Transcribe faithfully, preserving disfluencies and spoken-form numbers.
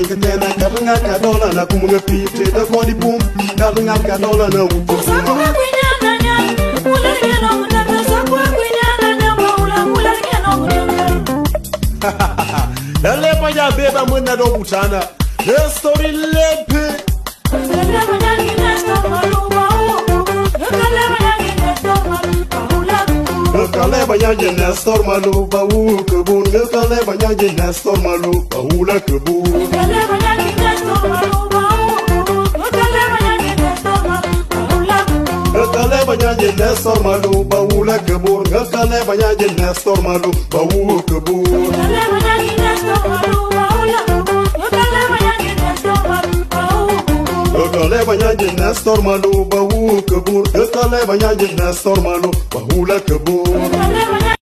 que tena kabanga kadola na kumunga pite da kodi pum kabanga kadola na uto Sakwa kwinyana nya ula ngeno mutaka sakwa kwinyana nya ula ula ngeno mutaka Dale pa ya beba muna do butana the story lepe Dale pa ya ni nesto maluba Dale pa ya ni nesto maluba ula Kale banyaje Nestor malu bau kebun Kale banyaje Nestor malu bau la kebun Kale banyaje Nestor malu bau Kale banyaje Nestor malu bau la Kale banyaje Nestor malu bau la kebun Kale banyaje Nestor malu bau kebun Kale banyaje Nestor malu bau la Kale banyaje Nestor malu bau Kale banyaje Nestor malu bau kebun Kale banyaje Nestor malu bau la kebun